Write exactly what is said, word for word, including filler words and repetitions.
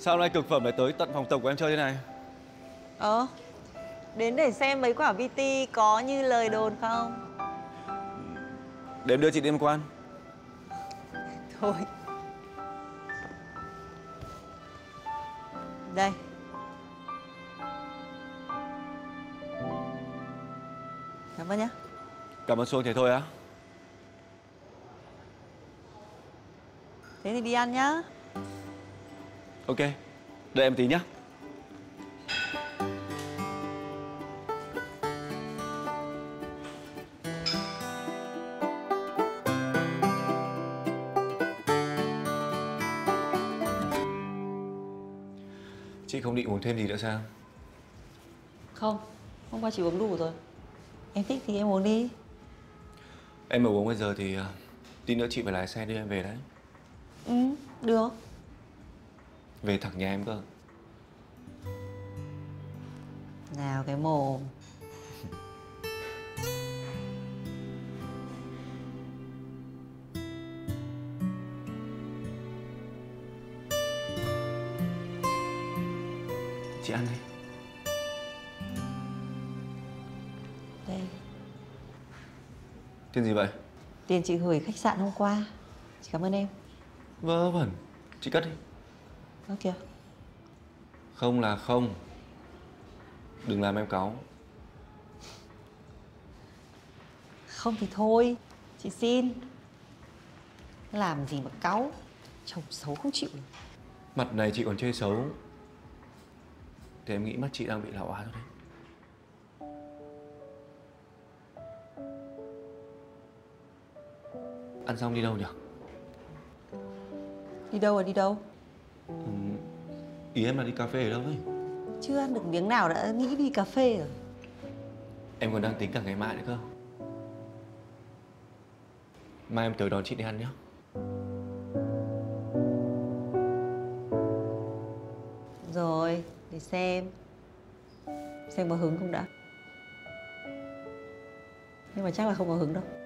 Sao hôm nay cực phẩm lại tới tận phòng tập của em chơi thế này? Ờ, đến để xem mấy quả pê tê có như lời đồn không? Để em đưa chị đi tham quan. Thôi. Đây. Cảm ơn nhé. Cảm ơn Xuông thế thôi á? Thế thì đi ăn nhá. Ok, đợi em tí nhá. Chị không định uống thêm gì nữa sao? Không, hôm qua chị uống đủ rồi. Em thích thì em uống đi. Em mà uống bây giờ thì uh, tí nữa chị phải lái xe đưa em về đấy. Ừ, được. Về thẳng nhà em cơ. Nào cái mồm. Chị ăn đi. Đây. Tiền gì vậy? Tiền chị gửi khách sạn hôm qua. Chị cảm ơn em. Vớ vẩn. Chị cất đi. Ơ kìa. Không là không. Đừng làm em cáu. Không thì thôi. Chị xin. Làm gì mà cáu. Chồng xấu không chịu. Mặt này chị còn chê xấu thì em nghĩ mắt chị đang bị lão hóa rồi đấy. Ăn xong đi đâu nhỉ? Đi đâu rồi đi đâu? Ừ, ý em là đi cà phê ở đâu ấy? Chưa ăn được miếng nào đã nghĩ đi cà phê rồi. Em còn đang tính cả ngày mai nữa cơ. Mai em tới đón chị đi ăn nhé. Rồi, để xem. Xem có hứng không đã. Nhưng mà chắc là không có hứng đâu.